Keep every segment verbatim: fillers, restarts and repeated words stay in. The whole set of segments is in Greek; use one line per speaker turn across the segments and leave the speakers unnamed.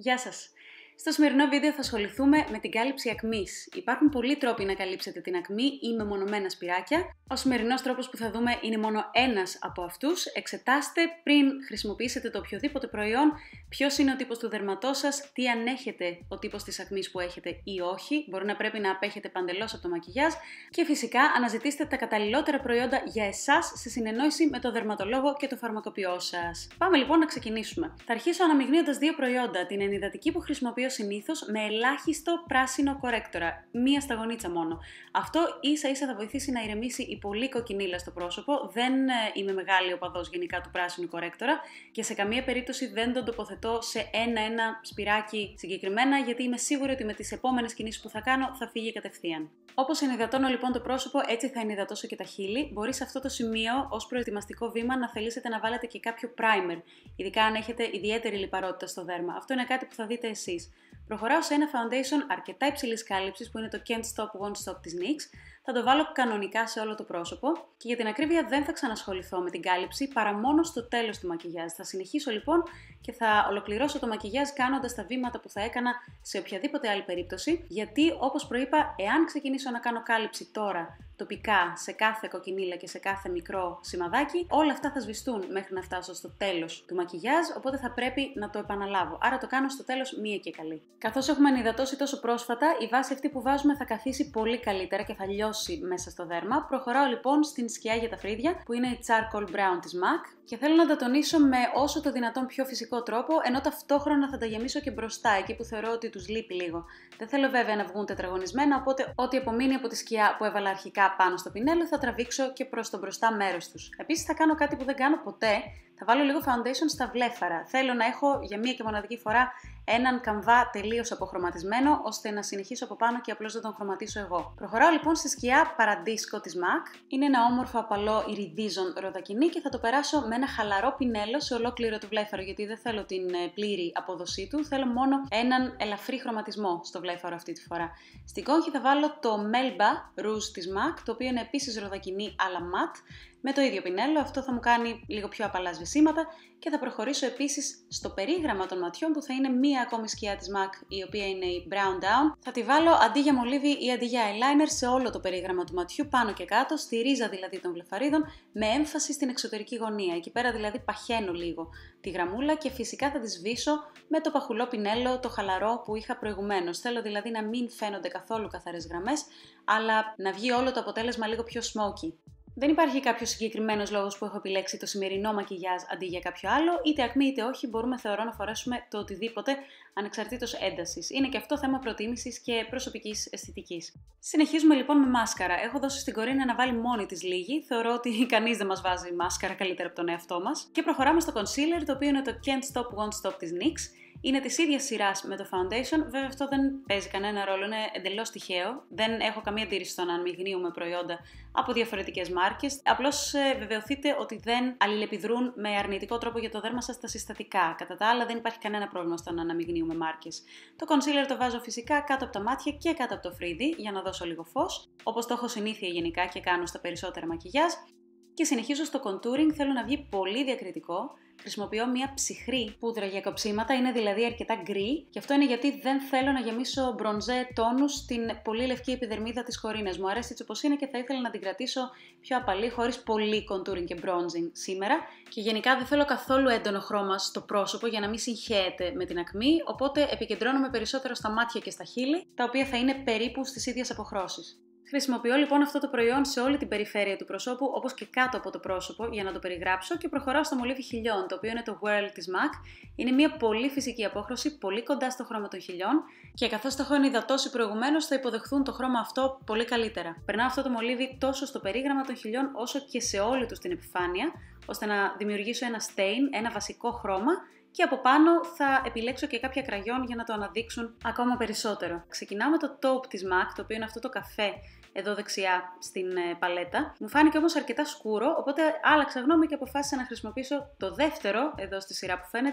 Γεια σας! Στο σημερινό βίντεο θα ασχοληθούμε με την κάλυψη ακμής. Υπάρχουν πολλοί τρόποι να καλύψετε την ακμή ή μεμονωμένα σπυράκια. Ο σημερινός τρόπος που θα δούμε είναι μόνο ένας από αυτούς. Εξετάστε πριν χρησιμοποιήσετε το οποιοδήποτε προϊόν ποιος είναι ο τύπος του δερματός σας, τι ανέχετε ο τύπος της ακμής που έχετε ή όχι. Μπορεί να πρέπει να απέχετε παντελώς από το μακιγιάζ και φυσικά αναζητήστε τα καταλληλότερα προϊόντα για εσάς σε συνεννόηση με το δερματολόγο και το φαρμακοποιό σας. Πάμε λοιπόν να ξεκινήσουμε. Θα αρχίσω αναμειγνύοντας δύο προϊόντα. Την ενυδατική που χρησιμοποιώ συνήθως με ελάχιστο πράσινο κορέκτορα, μία σταγονίτσα μόνο. Αυτό ίσα ίσα θα βοηθήσει να ηρεμήσει η πολύ κοκκινίλα στο πρόσωπο. Δεν είμαι μεγάλη οπαδός γενικά του πράσινου κορέκτορα και σε καμία περίπτωση δεν τον τοποθετώ σε ένα-ένα σπυράκι συγκεκριμένα, γιατί είμαι σίγουρη ότι με τις επόμενες κινήσεις που θα κάνω θα φύγει κατευθείαν. Όπως ενυδατώνω λοιπόν το πρόσωπο, έτσι θα ενυδατώσω και τα χείλη. Μπορεί σε αυτό το σημείο, ως προετοιμαστικό βήμα, να θελήσετε να βάλετε και κάποιο primer, ειδικά αν έχετε ιδιαίτερη λιπαρότητα στο δέρμα. Αυτό είναι κάτι που θα δείτε εσείς. Προχωράω σε ένα foundation αρκετά υψηλής κάλυψης που είναι το Can't Stop Won't Stop της νιξ. Θα το βάλω κανονικά σε όλο το πρόσωπο και για την ακρίβεια δεν θα ξανασχοληθώ με την κάλυψη παρά μόνο στο τέλος του μακιγιάζ. Θα συνεχίσω λοιπόν και θα ολοκληρώσω το μακιγιάζ κάνοντας τα βήματα που θα έκανα σε οποιαδήποτε άλλη περίπτωση, γιατί όπως προείπα, εάν ξεκινήσω να κάνω κάλυψη τώρα τοπικά σε κάθε κοκκινίλα και σε κάθε μικρό σημαδάκι, όλα αυτά θα σβηστούν μέχρι να φτάσω στο τέλος του μακιγιάζ, οπότε θα πρέπει να το επαναλάβω. Άρα το κάνω στο τέλος μία και καλή. Καθώς έχουμε ενυδατώσει τόσο πρόσφατα, η βάση αυτή που βάζουμε θα καθίσει πολύ καλύτερα και θα λιώσει μέσα στο δέρμα. Προχωράω λοιπόν στην σκιά για τα φρύδια, που είναι η Charcoal Brown της μακ, και θέλω να τα τονίσω με όσο το δυνατόν πιο φυσικό τρόπο, ενώ ταυτόχρονα θα τα γεμίσω και μπροστά, εκεί που θεωρώ ότι τους λείπει λίγο. Δεν θέλω βέβαια να βγουν τετραγωνισμένα, οπότε ό,τι απομείνει από τη σκιά που έβαλα αρχικά πάνω στο πινέλο θα τραβήξω και προς το μπροστά μέρος τους. Επίσης θα κάνω κάτι που δεν κάνω ποτέ. Θα βάλω λίγο foundation στα βλέφαρα. Θέλω να έχω για μία και μοναδική φορά έναν καμβά τελείως αποχρωματισμένο, ώστε να συνεχίσω από πάνω και απλώς να τον χρωματίσω εγώ. Προχωράω λοιπόν στη σκιά Paradisco της μακ. Είναι ένα όμορφο απαλό ιριδίζον ροδακινή και θα το περάσω με ένα χαλαρό πινέλο σε ολόκληρο το βλέφαρο, γιατί δεν θέλω την πλήρη απόδοσή του. Θέλω μόνο έναν ελαφρύ χρωματισμό στο βλέφαρο αυτή τη φορά. Στην κόγχη θα βάλω το Melba Rouge της μακ, το οποίο είναι επίσης ροδακινή αλλά mat. Με το ίδιο πινέλο, αυτό θα μου κάνει λίγο πιο απαλά σβησίματα και θα προχωρήσω επίσης στο περίγραμμα των ματιών, που θα είναι μία ακόμη σκιά της μακ, η οποία είναι η Brown Down. Θα τη βάλω αντί για μολύβι ή αντί για eyeliner σε όλο το περίγραμμα του ματιού, πάνω και κάτω, στη ρίζα δηλαδή των βλεφαρίδων, με έμφαση στην εξωτερική γωνία. Εκεί πέρα δηλαδή παχαίνω λίγο τη γραμμούλα και φυσικά θα τη σβήσω με το παχουλό πινέλο, το χαλαρό που είχα προηγουμένως. Θέλω δηλαδή να μην φαίνονται καθόλου καθαρές γραμμές, αλλά να βγει όλο το αποτέλεσμα λίγο πιο smoky. Δεν υπάρχει κάποιος συγκεκριμένος λόγος που έχω επιλέξει το σημερινό μακιγιάζ αντί για κάποιο άλλο, είτε ακμή είτε όχι, μπορούμε θεωρώ να φορέσουμε το οτιδήποτε ανεξαρτήτως έντασης. Είναι και αυτό θέμα προτίμησης και προσωπικής αισθητικής. Συνεχίζουμε λοιπόν με μάσκαρα. Έχω δώσει στην Κορίνα να βάλει μόνη της λίγη, θεωρώ ότι κανείς δεν μας βάζει μάσκαρα καλύτερα από τον εαυτό μας. Και προχωράμε στο concealer, το οποίο είναι το Can't Stop Won't Stop της νιξ. Είναι της ίδιας σειράς με το foundation, βέβαια αυτό δεν παίζει κανένα ρόλο, είναι εντελώς τυχαίο. Δεν έχω καμία αντίρρηση στο να αναμειγνύουμε προϊόντα από διαφορετικές μάρκες. Απλώς ε, βεβαιωθείτε ότι δεν αλληλεπιδρούν με αρνητικό τρόπο για το δέρμα σας τα συστατικά. Κατά τα άλλα, δεν υπάρχει κανένα πρόβλημα στο να αναμειγνύουμε μάρκες. Το concealer το βάζω φυσικά κάτω από τα μάτια και κάτω από το φρύδι για να δώσω λίγο φως, όπως το έχω συνήθεια γενικά και κάνω στα περισσότερα μακιγιάζ. Και συνεχίζω στο contouring, θέλω να βγει πολύ διακριτικό. Χρησιμοποιώ μια ψυχρή πούδρα για κοψίματα, είναι δηλαδή αρκετά γκρι, και αυτό είναι γιατί δεν θέλω να γεμίσω μπρονζέ τόνους στην πολύ λευκή επιδερμίδα της Κορίνας. Μου αρέσει έτσι όπως είναι και θα ήθελα να την κρατήσω πιο απαλή, χωρίς πολύ contouring και bronzing σήμερα. Και γενικά δεν θέλω καθόλου έντονο χρώμα στο πρόσωπο για να μην συγχέεται με την ακμή, οπότε επικεντρώνομαι περισσότερο στα μάτια και στα χείλη, τα οποία θα είναι περίπου στις ίδιες αποχρώσεις. Χρησιμοποιώ λοιπόν αυτό το προϊόν σε όλη την περιφέρεια του προσώπου, όπως και κάτω από το πρόσωπο, για να το περιγράψω, και προχωράω στο μολύβι χιλιών, το οποίο είναι το Whirl της μακ. Είναι μια πολύ φυσική απόχρωση, πολύ κοντά στο χρώμα των χιλιών, και καθώς το έχω ενυδατώσει προηγουμένως, θα υποδεχθούν το χρώμα αυτό πολύ καλύτερα. Περνάω αυτό το μολύβι τόσο στο περίγραμμα των χιλιών, όσο και σε όλη του την επιφάνεια, ώστε να δημιουργήσω ένα stain, ένα βασικό χρώμα. Και από πάνω θα επιλέξω και κάποια κραγιόν για να το αναδείξουν ακόμα περισσότερο. Ξεκινάω με το taupe της μακ, το οποίο είναι αυτό το καφέ εδώ δεξιά στην παλέτα. Μου φάνηκε όμως αρκετά σκούρο, οπότε άλλαξα γνώμη και αποφάσισα να χρησιμοποιήσω το δεύτερο εδώ στη σειρά που φαίνεται,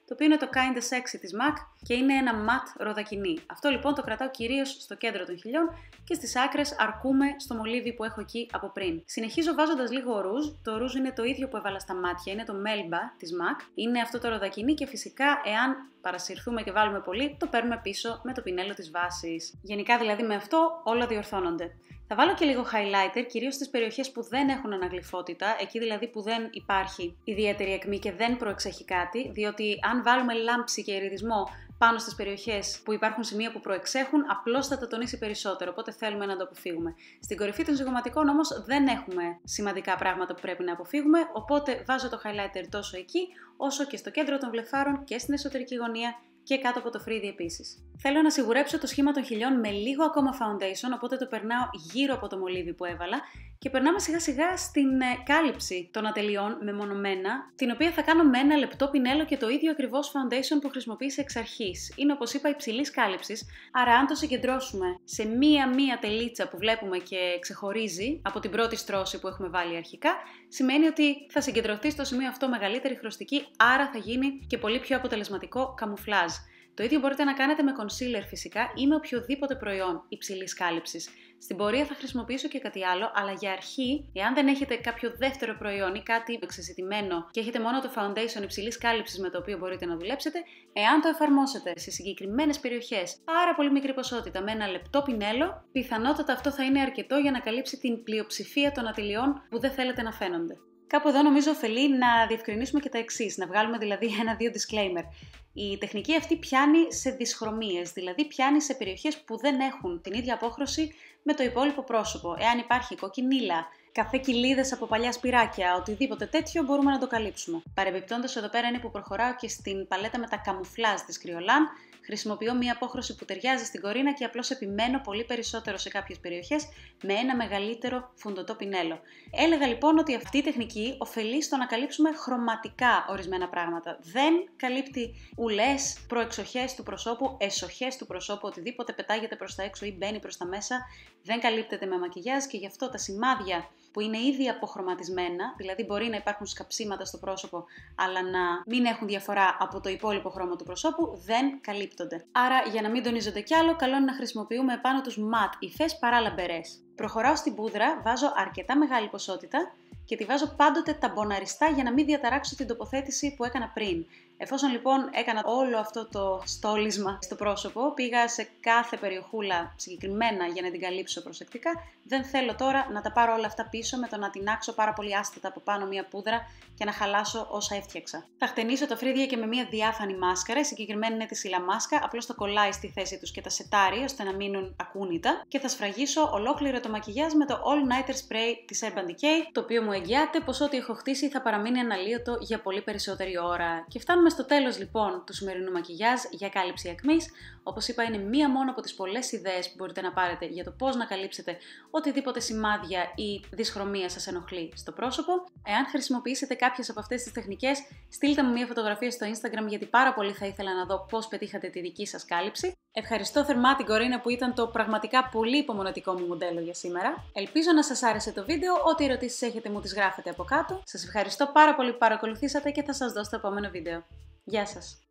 το οποίο είναι το Kinda Sexy της MAC και είναι ένα ματ ροδακινή. Αυτό λοιπόν το κρατάω κυρίως στο κέντρο των χιλιών και στις άκρες αρκούμε στο μολύβι που έχω εκεί από πριν. Συνεχίζω βάζοντας λίγο ρούζ. Το ρούζ είναι το ίδιο που έβαλα στα μάτια, είναι το Melba της MAC. Είναι αυτό το ροδακινή και φυσικά εάν παρασυρθούμε και βάλουμε πολύ, το παίρνουμε πίσω με το πινέλο της βάσης. Γενικά δηλαδή με αυτό όλα διορθώνονται. Θα βάλω και λίγο highlighter, κυρίως στις περιοχές που δεν έχουν αναγλυφότητα, εκεί δηλαδή που δεν υπάρχει ιδιαίτερη ακμή και δεν προεξέχει κάτι, διότι αν βάλουμε λάμψη και ιριδισμό πάνω στις περιοχές που υπάρχουν σημεία που προεξέχουν, απλώς θα το τονίσει περισσότερο, οπότε θέλουμε να το αποφύγουμε. Στην κορυφή των ζυγωματικών όμως δεν έχουμε σημαντικά πράγματα που πρέπει να αποφύγουμε, οπότε βάζω το highlighter τόσο εκεί, όσο και στο κέντρο των βλεφάρων και στην εσωτερική γωνία και κάτω από το φρύδι επίσης. Θέλω να σιγουρέψω το σχήμα των χιλιών με λίγο ακόμα foundation, οπότε το περνάω γύρω από το μολύβι που έβαλα και περνάμε σιγά σιγά στην ε, κάλυψη των ατελειών μεμονωμένα, την οποία θα κάνω με ένα λεπτό πινέλο και το ίδιο ακριβώς foundation που χρησιμοποίησα εξ αρχής. Είναι όπως είπα υψηλής κάλυψης, άρα αν το συγκεντρώσουμε σε μία-μία τελίτσα που βλέπουμε και ξεχωρίζει από την πρώτη στρώση που έχουμε βάλει αρχικά, σημαίνει ότι θα συγκεντρωθεί στο σημείο αυτό μεγαλύτερη χρωστική, άρα θα γίνει και πολύ πιο αποτελεσματικό καμουφλάζ. Το ίδιο μπορείτε να κάνετε με concealer φυσικά ή με οποιοδήποτε προϊόν υψηλής κάλυψης. Στην πορεία θα χρησιμοποιήσω και κάτι άλλο, αλλά για αρχή, εάν δεν έχετε κάποιο δεύτερο προϊόν ή κάτι εξεζητημένο και έχετε μόνο το foundation υψηλής κάλυψης με το οποίο μπορείτε να δουλέψετε, εάν το εφαρμόσετε σε συγκεκριμένες περιοχές, πάρα πολύ μικρή ποσότητα με ένα λεπτό πινέλο, πιθανότατα αυτό θα είναι αρκετό για να καλύψει την πλειοψηφία των ατελειών που δεν θέλετε να φαίνονται. Κάπου εδώ νομίζω ωφελεί να διευκρινίσουμε και τα εξής, να βγάλουμε δηλαδή ένα-δύο disclaimer. Η τεχνική αυτή πιάνει σε δυσχρωμίες, δηλαδή πιάνει σε περιοχές που δεν έχουν την ίδια απόχρωση με το υπόλοιπο πρόσωπο. Εάν υπάρχει κοκκινίλα, καφέ κοιλίδες από παλιά σπυράκια, οτιδήποτε τέτοιο μπορούμε να το καλύψουμε. Παρεμπιπτόντως εδώ πέρα είναι που προχωράω και στην παλέτα με τα καμουφλάζ της Kryolan. Χρησιμοποιώ μία απόχρωση που ταιριάζει στην κορίνα και απλώς επιμένω πολύ περισσότερο σε κάποιες περιοχές με ένα μεγαλύτερο φουντωτό πινέλο. Έλεγα λοιπόν ότι αυτή η τεχνική ωφελεί στο να καλύψουμε χρωματικά ορισμένα πράγματα. Δεν καλύπτει ουλές, προεξοχές του προσώπου, εσοχές του προσώπου, οτιδήποτε πετάγεται προς τα έξω ή μπαίνει προς τα μέσα. Δεν καλύπτεται με μακιγιάζ και γι' αυτό τα σημάδια που είναι ήδη αποχρωματισμένα, δηλαδή μπορεί να υπάρχουν σκαψίματα στο πρόσωπο, αλλά να μην έχουν διαφορά από το υπόλοιπο χρώμα του προσώπου, δεν καλύπτονται. Άρα, για να μην τονίζονται κι άλλο, καλό είναι να χρησιμοποιούμε επάνω τους ματ υφές παρά λαμπερές. Προχωράω στην πούδρα, βάζω αρκετά μεγάλη ποσότητα και τη βάζω πάντοτε ταμποναριστά για να μην διαταράξω την τοποθέτηση που έκανα πριν. Εφόσον λοιπόν έκανα όλο αυτό το στόλισμα στο πρόσωπο, πήγα σε κάθε περιοχούλα συγκεκριμένα για να την καλύψω προσεκτικά, δεν θέλω τώρα να τα πάρω όλα αυτά πίσω με το να τεινάξω πάρα πολύ άστατα από πάνω μία πούδρα και να χαλάσω όσα έφτιαξα. Θα χτενίσω τα φρύδια και με μία διάφανη μάσκαρα, συγκεκριμένη είναι τη Σίλα μάσκα, απλώς το κολλάει στη θέση τους και τα σετάρει ώστε να μείνουν ακούνητα και θα σφραγίσω ολόκληρο το μακιγιάζ με το All Nighter Spray της Urban Decay, το οποίο μου εγγυάται πως ό,τι έχω χτίσει θα παραμείνει αναλύωτο για πολύ περισσότερη ώρα. Και φτάνουμε στο τέλος λοιπόν του σημερινού μακιγιάζ για κάλυψη ακμής. Όπως είπα, είναι μία μόνο από τις πολλές ιδέες που μπορείτε να πάρετε για το πώς να καλύψετε οτιδήποτε σημάδια ή δυσχρωμία σας ενοχλεί στο πρόσωπο. Εάν χρησιμοποιήσετε κάποιες από αυτές τις τεχνικές, στείλτε μου μία φωτογραφία στο Instagram, γιατί πάρα πολύ θα ήθελα να δω πώς πετύχατε τη δική σας κάλυψη. Ευχαριστώ θερμά την Κορίνα που ήταν το πραγματικά πολύ υπομονετικό μου μοντέλο για σήμερα. Ελπίζω να σας άρεσε το βίντεο. Ό,τι ερωτήσεις έχετε μου τις γράφετε από κάτω. Σας ευχαριστώ πάρα πολύ που παρακολουθήσατε και θα σας δω στο επόμενο βίντεο. Γεια σας!